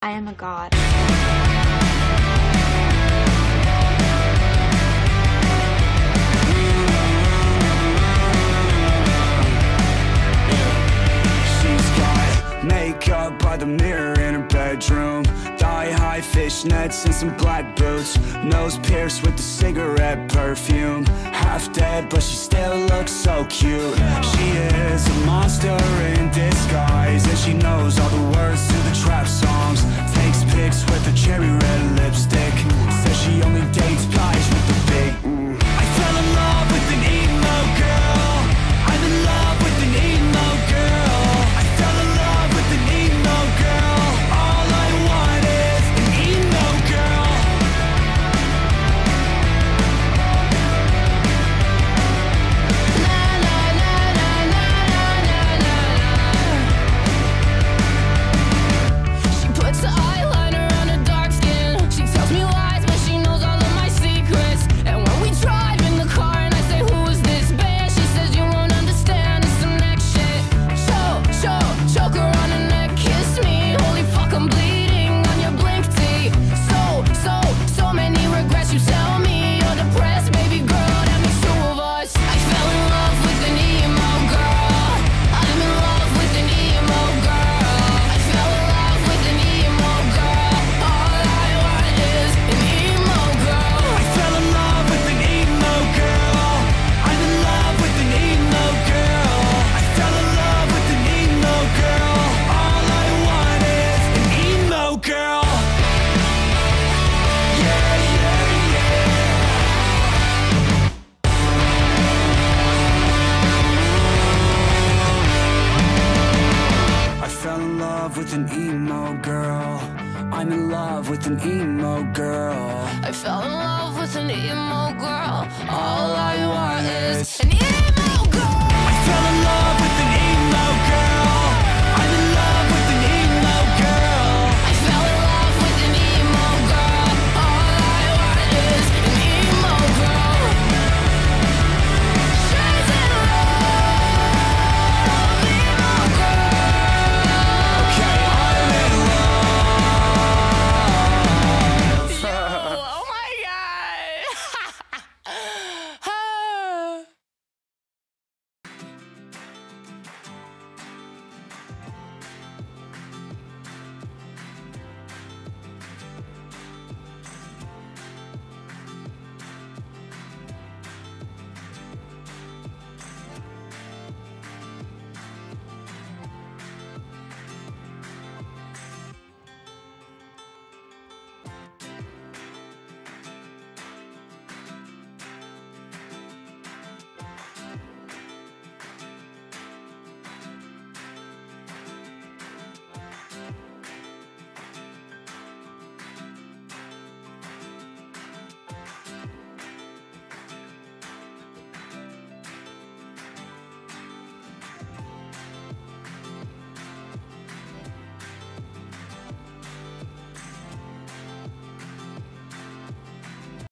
I am a god. She's got makeup by the mirror in her bedroom, thigh-high fishnets and some black boots, nose pierced with the cigarette perfume. Half dead, but she still looks so cute. She is a monster in disguise, and she knows all the words to the trap songs. Takes pics with a cherry red lipstick, says she only dates guys with the big I fell in love with an emo girl. I'm in love with an emo girl. I fell in love with an emo girl. All I want is an emo girl. Na na na na na na na na. She puts the eyeliner on her dark skin. She tells me lies, but she knows all of my secrets. And when we drive in the car and I say, who is this band? She says, you won't understand, it's some next shit. Choke her on her neck, kiss me. Holy fuck, I'm bleeding on your blink tee. So many regrets. You tell me you're depressed, baby girl, that makes two of us. I fell in love with an emo girl. I'm in love with an emo girl. I fell in love with an emo girl. All I want is an emo girl. I fell in love with an emo girl. I'm in love with an emo girl. I fell in love with an emo girl. All I want is an emo girl. Yeah, yeah, yeah. I fell in love with an emo girl. I'm in love with an emo girl. I fell in love with an emo girl. All I want is an emo girl. I fell in love